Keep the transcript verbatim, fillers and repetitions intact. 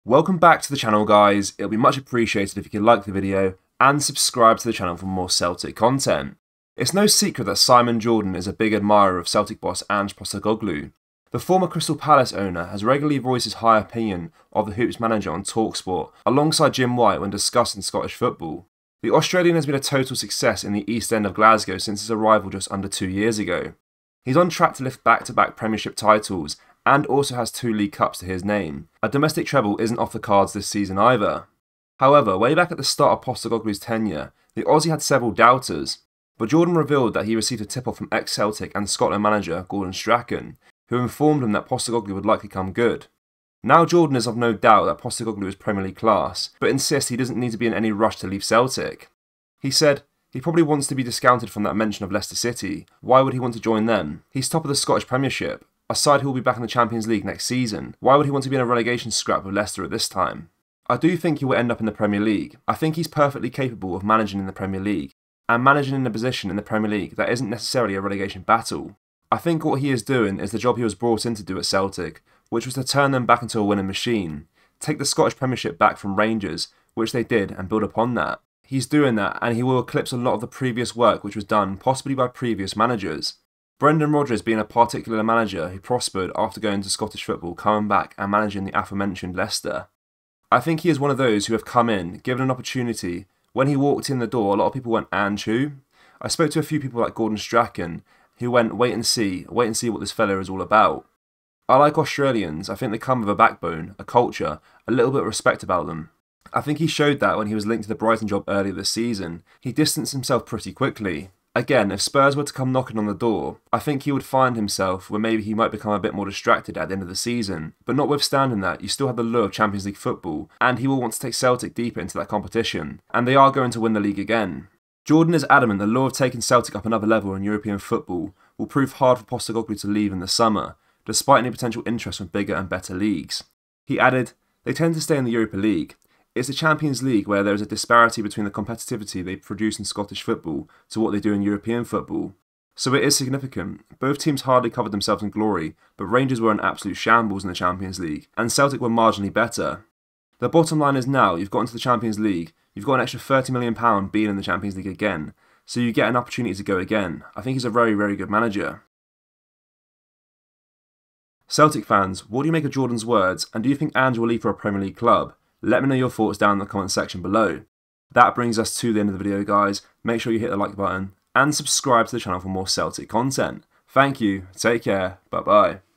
Welcome back to the channel, guys. It'll be much appreciated if you could like the video and subscribe to the channel for more Celtic content. It's no secret that Simon Jordan is a big admirer of Celtic boss Ange Postecoglou. The former Crystal Palace owner has regularly voiced his high opinion of the Hoops manager on TalkSport, alongside Jim White when discussing Scottish football. The Australian has been a total success in the East End of Glasgow since his arrival just under two years ago. He's on track to lift back-to-back Premiership titles and also has two League Cups to his name. A domestic treble isn't off the cards this season either. However, way back at the start of Postecoglou's tenure, the Aussie had several doubters, but Jordan revealed that he received a tip-off from ex-Celtic and Scotland manager Gordon Strachan, who informed him that Postecoglou would likely come good. Now Jordan is of no doubt that Postecoglou is Premier League class, but insists he doesn't need to be in any rush to leave Celtic. He said, he probably wants to be discounted from that mention of Leicester City. Why would he want to join them? He's top of the Scottish Premiership, a side who will be back in the Champions League next season. Why would he want to be in a relegation scrap with Leicester at this time? I do think he will end up in the Premier League. I think he's perfectly capable of managing in the Premier League, and managing in a position in the Premier League that isn't necessarily a relegation battle. I think what he is doing is the job he was brought in to do at Celtic, which was to turn them back into a winning machine, take the Scottish Premiership back from Rangers, which they did, and build upon that. He's doing that, and he will eclipse a lot of the previous work which was done, possibly by previous managers. Brendan Rodgers being a particular manager who prospered after going to Scottish football, coming back and managing the aforementioned Leicester. I think he is one of those who have come in, given an opportunity. When he walked in the door, a lot of people went, Ange who? I spoke to a few people like Gordon Strachan, who went, wait and see, wait and see what this fella is all about. I like Australians. I think they come with a backbone, a culture, a little bit of respect about them. I think he showed that when he was linked to the Brighton job earlier this season. He distanced himself pretty quickly. Again, if Spurs were to come knocking on the door, I think he would find himself where maybe he might become a bit more distracted at the end of the season. But notwithstanding that, you still have the lure of Champions League football, and he will want to take Celtic deeper into that competition, and they are going to win the league again. Jordan is adamant the lure of taking Celtic up another level in European football will prove hard for Postecoglou to leave in the summer, despite any potential interest from bigger and better leagues. He added, they tend to stay in the Europa League. It's the Champions League where there is a disparity between the competitivity they produce in Scottish football to what they do in European football. So it is significant. Both teams hardly covered themselves in glory, but Rangers were in absolute shambles in the Champions League, and Celtic were marginally better. The bottom line is now you've got into the Champions League, you've got an extra thirty million pounds being in the Champions League again, so you get an opportunity to go again. I think he's a very, very good manager. Celtic fans, what do you make of Jordan's words, and do you think Ange will leave for a Premier League club? Let me know your thoughts down in the comment section below. That brings us to the end of the video, guys. Make sure you hit the like button and subscribe to the channel for more Celtic content. Thank you, take care, bye bye.